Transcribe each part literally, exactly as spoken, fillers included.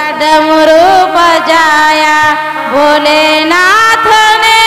डमरू बजाया भोलेनाथ ने,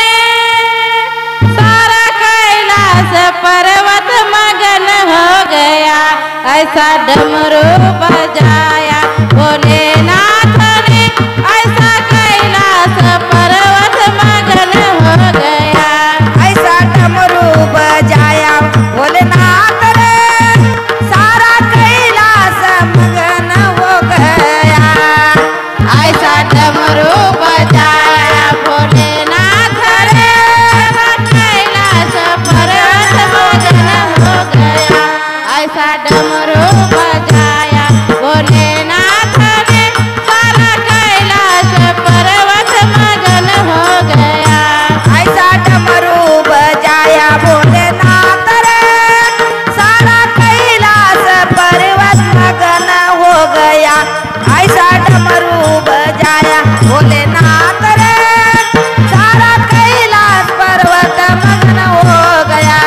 सारा कैलाश पर्वत मगन हो गया। ऐसा डमरू बजाया भोलेनाथ ने, ऐसा कैलाश पर्वत मगन हो गया। ऐसा डमरू बजाया भोलेनाथ ने, सारा कैलाश मगन हो गया। ऐसा डमरू बजाया भोलेनाथ ने, कैलाश पर्वत मगन हो गया। ऐसा डमरू बजाया भोलेनाथ ने, सारा कैलाश पर्वत मगन हो गया। ऐसा डमरू बजाया भोलेनाथ ने, सारा कैलाश पर्वत मगन हो गया। ऐसा डमरू बजाया भोलेनाथ ने, सारा कैलाश पर्वत मगन हो गया।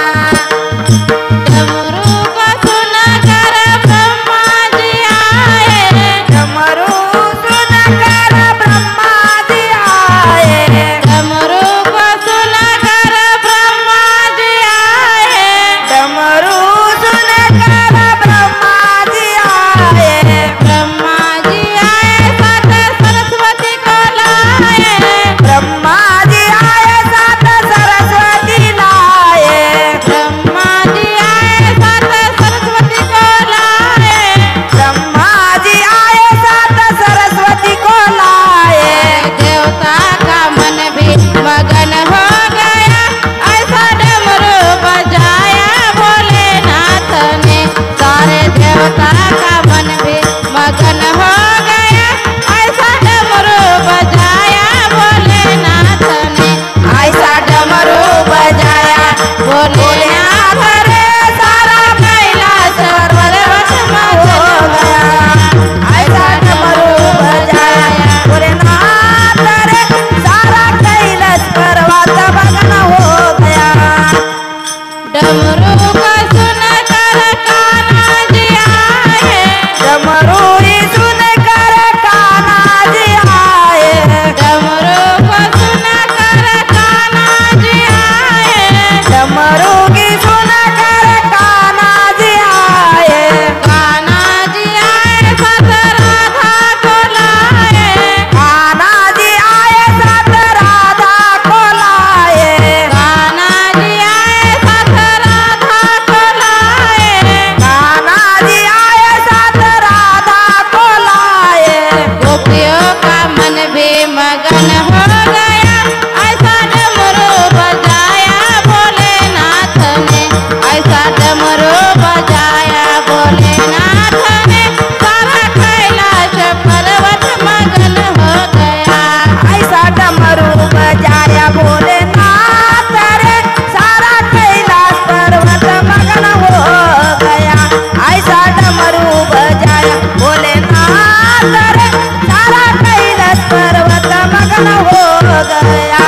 डमरू को सुनकर ब्रह्मा जी आए, डमरू सुनकर ब्रह्मा जी आए। डमरू को सुनकर ब्रह्मा जी आए। डमरू सुनकर ब्रह्मा जी आए। ब्रह्मा जी आए साथ सरस्वती को लाए। ब्रह्मा जी आए साथ सरस्वती लाए। ब्रह्मा जी आए साथ सरस्वती को लाए। ब्रह्मा जी आए साथ सरस्वती को लाए। देवता का मन भी मगन हो गया। ऐसा डमरू बजाया भोलेनाथ ने, सारे देवता का मन भी मगन हो गया। ऐसा डमरू बजाया भोलेनाथ ने, ऐसा डमरू बजाया भोलेनाथ ने, सारा कैलाश पर्वत मगन हो गया। ऐसा डमरू बजाया भोलेनाथ रे, सारा कैलाश पर्वत मगन हो गया। डमरू को सुनकर कान्हा जी आए। डमरू ही सुनकर कान्हा जी आए। डमरू को सुनकर कान्हा जी आए। डमरू की सुनकर कान्हा जी आए। कान्हा जी आए साथ राधा को लाए। कान्हा जी आए साथ राधा को लाए। कान्हा जी आए साथ राधा को लाए। कान्हा जी आए साथ राधा को लाए। गोपियों का मन भी मगन हो गया। ऐसा डमरू बजाया भोलेनाथ ने, ऐसा डमरू बजाया भोलेनाथ ने, सारा कैलाश पर्वत मगन हो गया। ऐसा डमरू बजाया भोलेनाथ रे, सारा कैलाश पर्वत मगन हो गया। ऐसा डमरू बजाया भोलेनाथ रे, सारा कैलाश पर्वत मगन हो गया।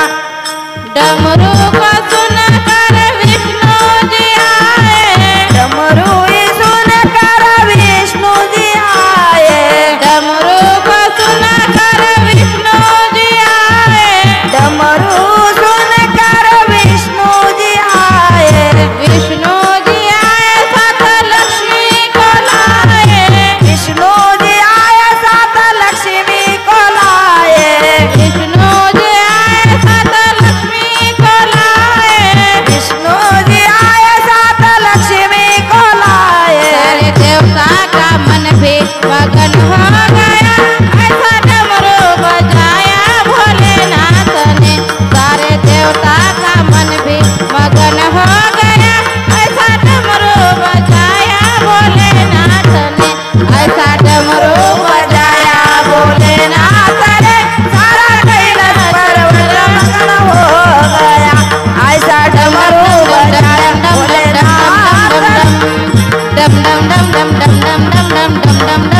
डमरू को सुनकर विष्णु जी आए। डमरू ही सुनकर विष्णु जी आए। डमरू को सुनकर विष्णु जी आए। डमरू सुनकर विष्णु जी आए। विष्णु जी आए साथ लक्ष्मी को लाए। विष्णु जी आए साथ लक्ष्मी को लाए। विष्णु जी आए साथ लक्ष्मी को लाए। विष्णु जी आए साथ लक्ष्मी को लाए। सारे देवता का मन भी मगन हो गया। ऐसा डमरू बजाया भोलेनाथ ने, सारे देवता का मन भी मगन हो गया। ऐसा डमरू बजाया भोलेनाथ ने, ऐसा डमरू बजाया भोलेनाथ रे, सारा कैलाश पर्वत मगन हो गया। ऐसा डमरू बजाया भोलेनाथ रे। डम डम डम डम डम डम डम डम डम डम डम